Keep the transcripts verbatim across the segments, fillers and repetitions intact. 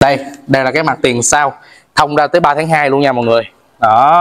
Đây, đây là cái mặt tiền sau, thông ra tới ba tháng hai luôn nha mọi người. Đó.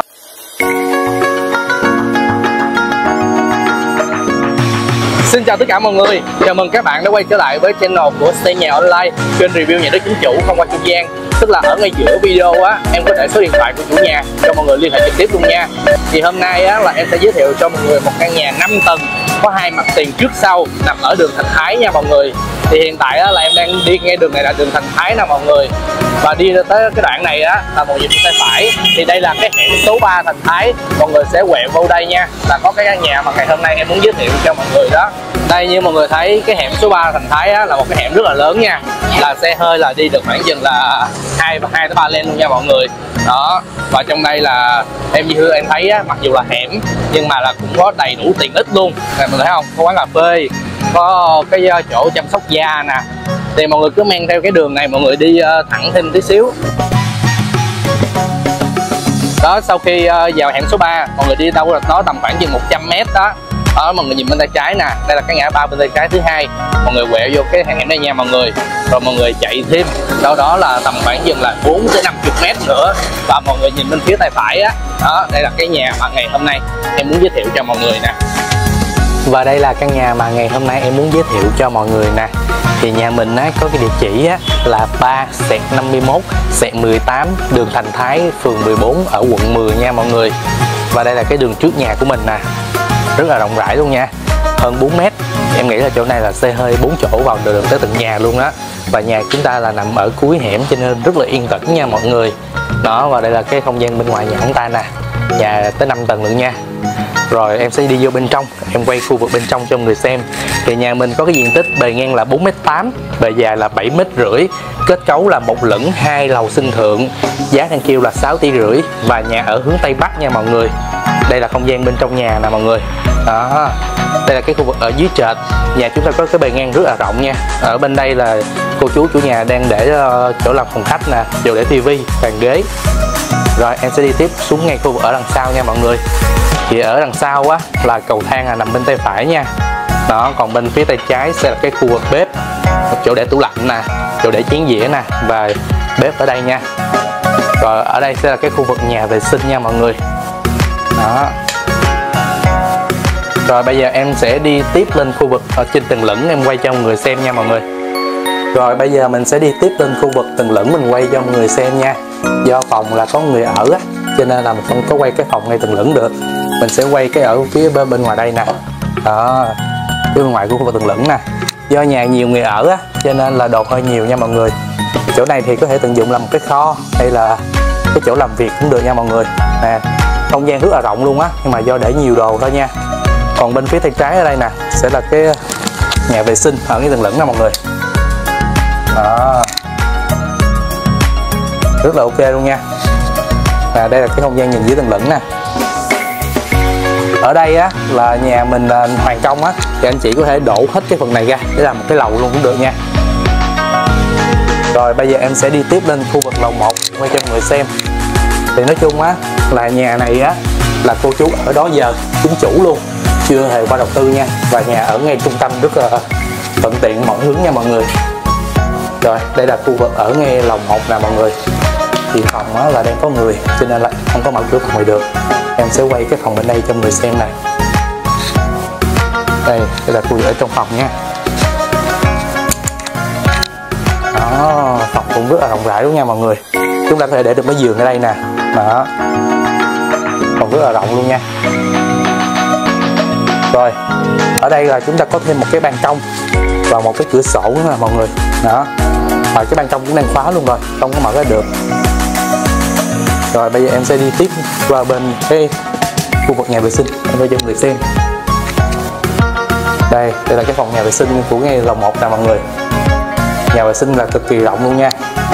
Xin chào tất cả mọi người, chào mừng các bạn đã quay trở lại với channel của Xây Nhà Online, kênh review nhà đất chính chủ không qua trung gian. Tức là ở ngay giữa video á, em có để số điện thoại của chủ nhà cho mọi người liên hệ trực tiếp luôn nha. Thì hôm nay á là em sẽ giới thiệu cho mọi người một căn nhà năm tầng có hai mặt tiền trước sau, nằm ở đường Thành Thái nha mọi người. Thì hiện tại á là em đang đi ngay đường này là đường Thành Thái nè mọi người. Và đi tới cái đoạn này á là mọi người đi tay phải. Thì đây là cái hẻm số ba Thành Thái. Mọi người sẽ quẹo vô đây nha, là có cái căn nhà mà ngày hôm nay em muốn giới thiệu cho mọi người đó. Đây như mọi người thấy cái hẻm số ba Thành Thái á, là một cái hẻm rất là lớn nha. Là xe hơi là đi được khoảng chừng là hai tới ba lane luôn nha mọi người. Đó. Và trong đây là em như em thấy á, mặc dù là hẻm nhưng mà là cũng có đầy đủ tiện ích luôn. Này mọi người thấy không? Có quán cà phê, có cái chỗ chăm sóc da nè. Thì mọi người cứ men theo cái đường này, mọi người đi thẳng thêm tí xíu. Đó, sau khi vào hẻm số ba, mọi người đi đâu là nó tầm khoảng chừng một trăm mét đó. Đó, mọi người nhìn bên tay trái nè, đây là cái ngã ba bên tay trái thứ hai. Mọi người quẹo vô cái hẻm đây nha mọi người. Rồi mọi người chạy thêm, đâu đó là tầm khoảng chừng là bốn tới năm mươi mét nữa. Và mọi người nhìn bên phía tay phải á, đó, đây là cái nhà mà ngày hôm nay em muốn giới thiệu cho mọi người nè. Và đây là căn nhà mà ngày hôm nay em muốn giới thiệu cho mọi người nè. Thì nhà mình á, có cái địa chỉ á, là ba năm mươi mốt mười tám đường Thành Thái, phường mười bốn ở quận mười nha mọi người. Và đây là cái đường trước nhà của mình nè, rất là rộng rãi luôn nha, hơn bốn mét. Em nghĩ là chỗ này là xe hơi bốn chỗ vào đường tới tận nhà luôn đó. Và nhà chúng ta là nằm ở cuối hẻm cho nên rất là yên tĩnh nha mọi người. Đó, và đây là cái không gian bên ngoài nhà chúng ta nè, nhà tới năm tầng luôn nha. Rồi em sẽ đi vô bên trong, em quay khu vực bên trong cho mọi người xem. Thì nhà mình có cái diện tích bề ngang là bốn mét tám, bề dài là bảy mét rưỡi, kết cấu là một lửng hai lầu sân thượng, giá đang kêu là sáu tỷ rưỡi. Và nhà ở hướng Tây Bắc nha mọi người. Đây là không gian bên trong nhà nè mọi người. Đó, đây là cái khu vực ở dưới trệt. Nhà chúng ta có cái bề ngang rất là rộng nha. Ở bên đây là cô chú chủ nhà đang để uh, chỗ làm phòng khách nè, chỗ để tivi, bàn ghế. Rồi em sẽ đi tiếp xuống ngay khu vực ở đằng sau nha mọi người. Thì ở đằng sau á là cầu thang là nằm bên tay phải nha. Đó, còn bên phía tay trái sẽ là cái khu vực bếp, chỗ để tủ lạnh nè, chỗ để chén dĩa nè, và bếp ở đây nha. Rồi ở đây sẽ là cái khu vực nhà vệ sinh nha mọi người. Đó. Rồi bây giờ em sẽ đi tiếp lên khu vực ở trên tầng lửng, em quay cho mọi người xem nha mọi người. Rồi bây giờ mình sẽ đi tiếp lên khu vực tầng lửng, mình quay cho mọi người xem nha. Do phòng là có người ở á, cho nên là mình không có quay cái phòng ngay tầng lửng được. Mình sẽ quay cái ở phía bên, bên ngoài đây nè. Đó, phía bên ngoài của khu vực tầng lửng nè. Do nhà nhiều người ở á, cho nên là đồ hơi nhiều nha mọi người. Chỗ này thì có thể tận dụng làm một cái kho hay là cái chỗ làm việc cũng được nha mọi người. Nè, không gian rất là rộng luôn á, nhưng mà do để nhiều đồ thôi nha. Còn bên phía tay trái ở đây nè sẽ là cái nhà vệ sinh ở cái tầng lửng nè mọi người. Đó, rất là ok luôn nha. À, đây là cái không gian nhìn dưới tầng lửng nè. Ở đây á là nhà mình là hoàn công á, thì anh chị có thể đổ hết cái phần này ra để làm một cái lầu luôn cũng được nha. Rồi bây giờ em sẽ đi tiếp lên khu vực lầu một quay cho mọi người xem. Thì nói chung á là nhà này á là cô chú ở đó giờ chính chủ luôn, chưa hề qua đầu tư nha. Và nhà ở ngay trung tâm rất là thuận tiện mọi hướng nha mọi người. Rồi đây là khu vực ở ngay lầu một nè mọi người. Thì phòng á là đang có người cho nên là không có mở cửa phòng ngoài được. Em sẽ quay cái phòng bên đây cho mọi người xem nè. Đây, đây là khu vực ở trong phòng nha. Đó, phòng cũng rất là rộng rãi luôn nha mọi người. Chúng ta có thể để được cái giường ở đây nè. Đó, phòng rất là rộng luôn nha. Rồi, ở đây là chúng ta có thêm một cái ban công và một cái cửa sổ nữa nè mọi người. Đó, và cái ban công cũng đang khóa luôn rồi, không có mở ra được. Rồi bây giờ em sẽ đi tiếp qua bên cái khu vực nhà vệ sinh em cho mọi người xem. Đây, đây là cái phòng nhà vệ sinh của ngay lầu một nè mọi người. Nhà vệ sinh là cực kỳ rộng luôn nha.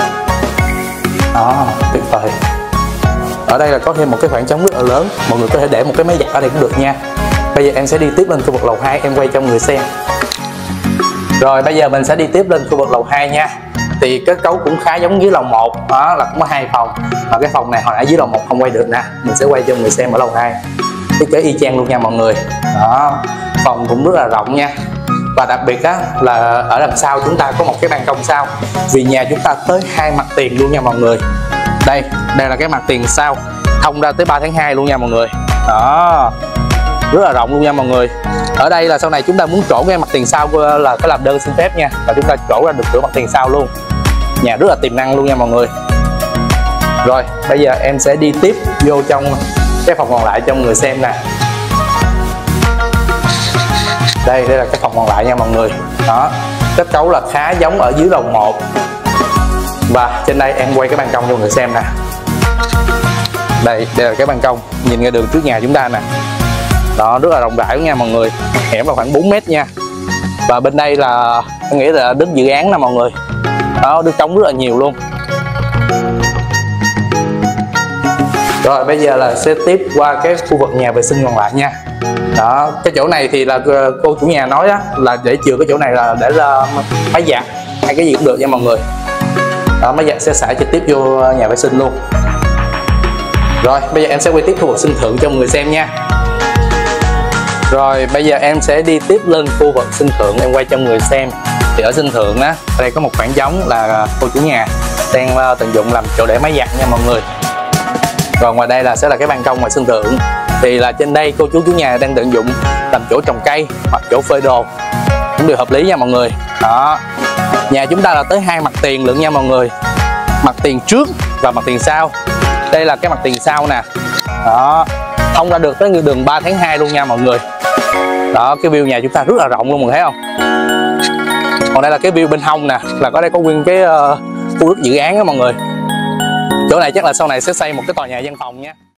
Đó, tuyệt vời. Ở đây là có thêm một cái khoảng trống rất là lớn, mọi người có thể để một cái máy giặt ở đây cũng được nha. Bây giờ em sẽ đi tiếp lên khu vực lầu hai, em quay cho mọi người xem. Rồi bây giờ mình sẽ đi tiếp lên khu vực lầu hai nha. Thì kết cấu cũng khá giống với lầu một, đó là cũng có hai phòng. Và cái phòng này hồi nãy dưới lầu một không quay được nè, mình sẽ quay cho mọi người xem ở lầu hai. Thiết kế y chang luôn nha mọi người. Đó, phòng cũng rất là rộng nha. Và đặc biệt á là ở đằng sau chúng ta có một cái ban công sau, vì nhà chúng ta tới hai mặt tiền luôn nha mọi người. Đây, đây là cái mặt tiền sau, thông ra tới ba tháng hai luôn nha mọi người. Đó, rất là rộng luôn nha mọi người. Ở đây là sau này chúng ta muốn trổ ngay mặt tiền sau là phải làm đơn xin phép nha, và chúng ta trổ ra được cửa mặt tiền sau luôn. Nhà rất là tiềm năng luôn nha mọi người. Rồi bây giờ em sẽ đi tiếp vô trong cái phòng còn lại cho mọi người xem nè. Đây, đây là cái phòng còn lại nha mọi người. Đó, kết cấu là khá giống ở dưới lầu một. Và trên đây em quay cái ban công cho mọi người xem nè. Đây, đây là cái ban công nhìn ra đường trước nhà chúng ta nè. Đó, rất là rộng rãi nha mọi người. Hẻm là khoảng bốn mét nha. Và bên đây là em nghĩ là đất dự án nè mọi người. Đó, đất trống rất là nhiều luôn. Rồi bây giờ là sẽ tiếp qua cái khu vực nhà vệ sinh còn lại nha. Đó, cái chỗ này thì là cô chủ nhà nói đó là để chừa cái chỗ này là để là máy giặt hay cái gì cũng được nha mọi người. Đó, máy giặt sẽ xả trực tiếp vô nhà vệ sinh luôn. Rồi bây giờ em sẽ quay tiếp khu vực sân thượng cho mọi người xem nha. Rồi bây giờ em sẽ đi tiếp lên khu vực sân thượng em quay cho mọi người xem. Thì ở sân thượng á, đây có một khoảng trống là cô chủ nhà đang tận dụng làm chỗ để máy giặt nha mọi người. Rồi ngoài đây là sẽ là cái ban công ngoài sân thượng. Thì là trên đây cô chú chủ nhà đang tận dụng làm chỗ trồng cây hoặc chỗ phơi đồ, cũng đều hợp lý nha mọi người. Đó, nhà chúng ta là tới hai mặt tiền lận nha mọi người, mặt tiền trước và mặt tiền sau. Đây là cái mặt tiền sau nè. Đó, thông ra được tới đường ba tháng hai luôn nha mọi người. Đó, cái view nhà chúng ta rất là rộng luôn, mọi người thấy không? Còn đây là cái view bên hông nè, là có đây có nguyên cái uh, khu đất dự án đó mọi người. Chỗ này chắc là sau này sẽ xây một cái tòa nhà văn phòng nha.